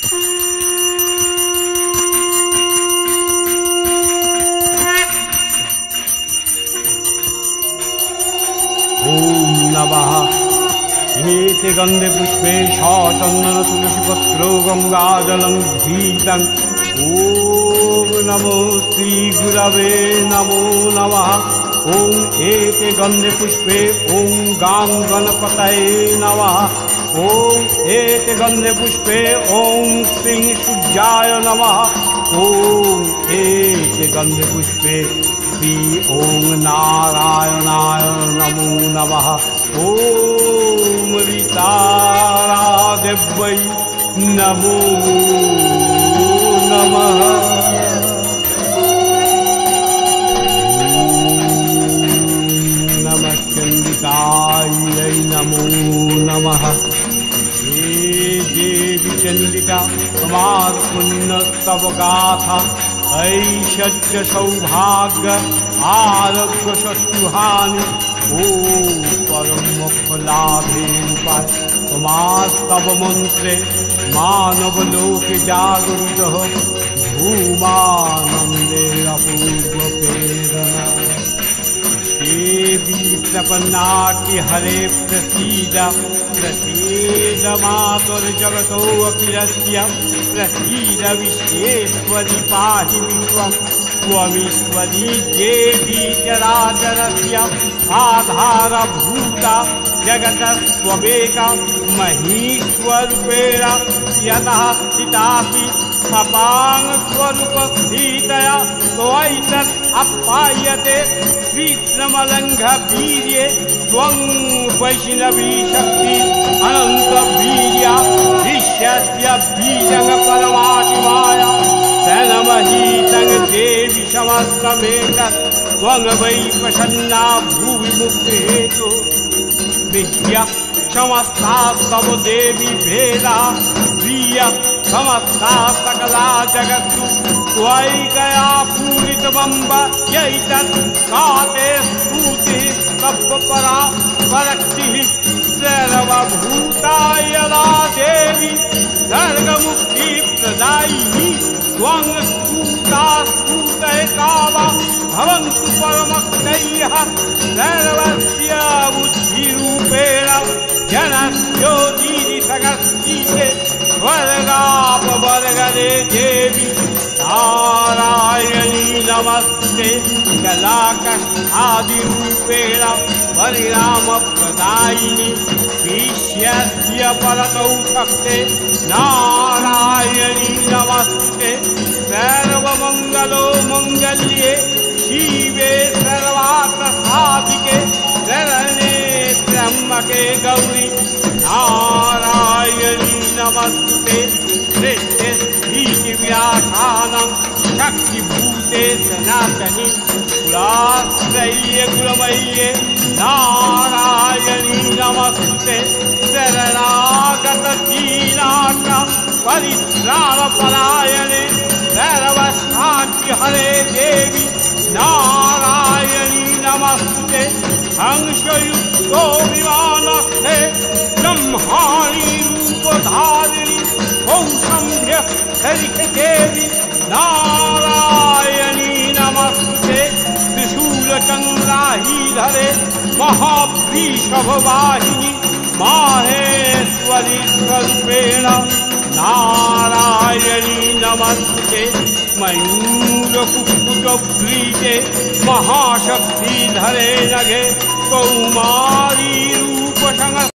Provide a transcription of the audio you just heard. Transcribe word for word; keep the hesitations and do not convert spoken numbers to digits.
ओम नमः इमेते गंधे पुष्पे चंदन तुलसी पत्रो गंगाजलं घृतं ओम नमो श्री गुरवे नमो नमः ओम एते गंधे पुष्पे ओम गां गणपतये नमः ओम एते गंधे पुष्पे ओम श्री सूर्याय नमः ओम एते गंधे पुष्पे श्री ओम नारायणाय नमो नमः ओम ऋतारादेव्यै नमो नमः नमः चंडिकायै नमो नमः हे देवी चंडिका तुम्हार पुण्य तव गाथा ऐश्वर्य सौभाग्य आरोग्य शत्रुहानि ओ परम मोक्ष लाभे उपाय तव मंत्रे मानव लोके जागृत भूमानंदे अपूर्व प्रेरणा देवी प्रपन्नाट्य हरे प्रसीद प्रसीद मातुर्जगतो अखिलस्य प्रसीद विश्वेश्वरि पाहि विश्वं त्वमीश्वरी देवी चराचरस्य आधारभूता जगतस्त्वमेका महीश्वरूपेण यतः स्थितासि अपांग स्वरूपस्थितया त्वैतत् अपायते विक्रमलंघ वीर्ये त्वं वैष्णवी शक्ति अनंत वीर्या विश्वस्य बीजं परमात्माया तन्मही तं देवी समस्तमेतत् त्वं वै प्रसन्ना भुवि मुक्तिहेतु विद्या समस्ता तव देवी भेदा प्रिय समस्ता सकला जगत्तु त्वयिकया पूरितमम्ब यैतत् काते स्तुतिः तत्परा परक्तिः सर्वभूता यदा देवी सर्गमुक्तिप्रदायिनी त्वं स्तुता स्तुतैकावा भवन्तु परमक्तयः सर्वस्य बुद्धिरूपेण जनस्योदीनि सगस्तीते वर्गापवर्गदे देवी नारायणी नमस्ते कलाकष्ठादिरूपेण परिणामप्रदायिनी विश्वस्य परतौ शक्ते नारायणी नमस्ते सर्वमङ्गलो मङ्गल्ये शिवे सर्वार्थसाधिके शरणे त्र्यम्बके गौरी नारायणी नमस्ते सृष्टे स्थितिव्याख्यानं शक्तिभूते सनातनी कुलाश्रये कुलमय्ये नारायणी नमस्ते शरणागत दीनाथ परित्राणपरायणे सर्वशान्ति हरे देवी नारायणी नमस्ते हंसयुक्तो विमानस्थे ब्रह्माणी रूपधारिणी कौसंभ्य हरिके देवी नारायणी नमस्ते त्रिशूलचन्द्राहीधरे महावृषभवाहिनी माहेश्वरी स्वरूपेण नारायणी नमस्ते मयूरकुक्कुटव्रीते महाशक्तिधरे नघे कौमारी